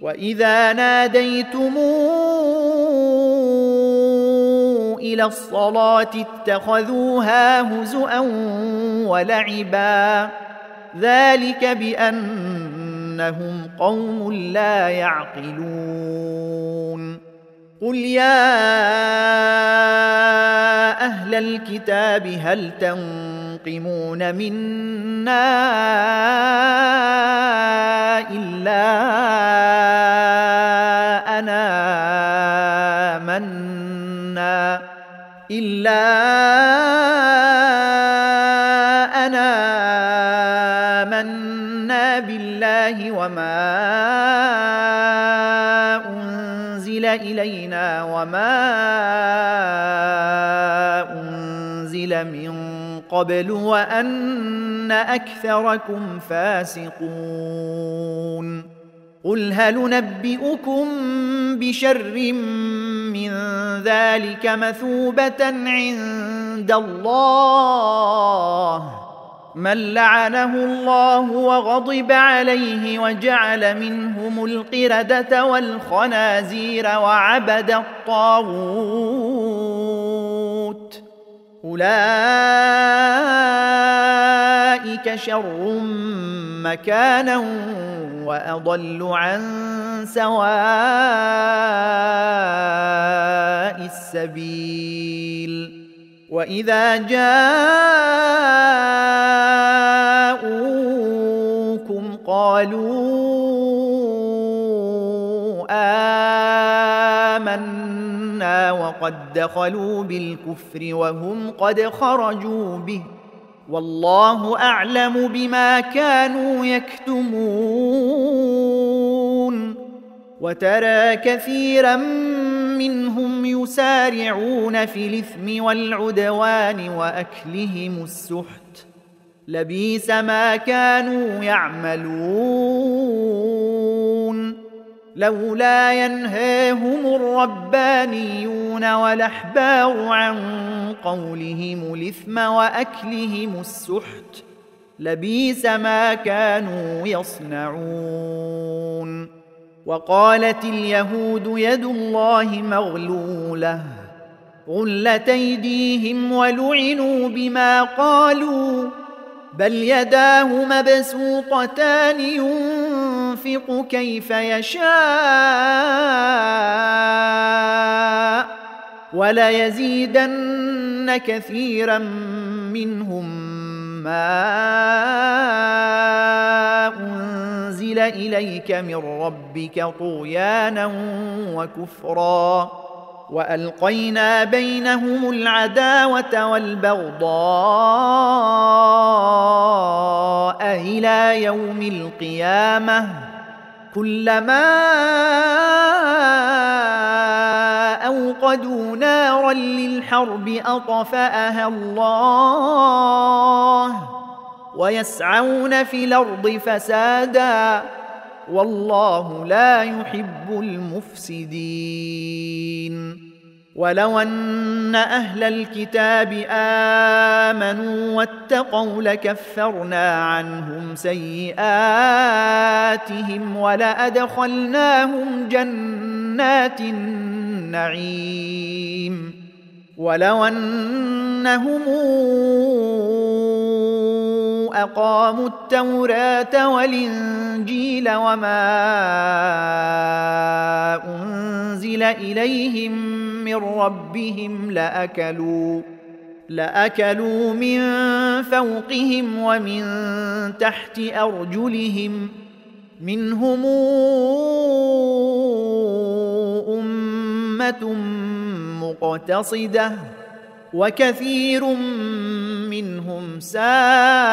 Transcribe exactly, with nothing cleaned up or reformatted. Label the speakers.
Speaker 1: وإذا ناديتم إلى الصلاة اتخذوها هزؤا ولعبا ذلك بأنهم قوم لا يعقلون قل يا أهل الكتاب هل تنقمون منا إلا أنا آمنا إلا أنا آمنا بالله وما أنزل إلينا وما أنزل من قبل وأن أكثركم فاسقون قل هل ننبئكم بشر من ذلك مثوبة عند الله من لعنه الله وغضب عليه وجعل منهم القردة والخنازير وعبد الطاغوت أولئك شر مكانا وأضل عن سواء السبيل وإذا جاءوكم قالوا آمنا وقد دخلوا بالكفر وهم قد خرجوا به والله أعلم بما كانوا يكتمون وترى كثيرا منهم يسارعون في الإثم والعدوان وأكلهم السحت لبئس ما كانوا يعملون لولا ينهاهم الربانيون والأحبار عن قولهم الإثم وأكلهم السحت لبئس ما كانوا يصنعون وقالت اليهود يد الله مغلولة غلت أيديهم ولعنوا بما قالوا بل يداه مبسوطتان ينفق كيف يشاء وليزيدن كثيرا منهم ما أنزل إليك من ربك طغيانا وكفرا وألقينا بينهم العداوة والبغضاء إلى يوم القيامة كلما أوقدوا نارا للحرب أطفأها الله ويسعون في الأرض فسادا والله لا يحب المفسدين ولو أن أهل الكتاب آمنوا واتقوا لكفرنا عنهم سيئاتهم ولأدخلناهم جنات النعيم ولو أنهم أقاموا التوراة والإنجيل وما أنزل إليهم من ربهم لأكلوا لأكلوا من فوقهم ومن تحت أرجلهم منهم أمة مقتصدة وكثير منهم ساء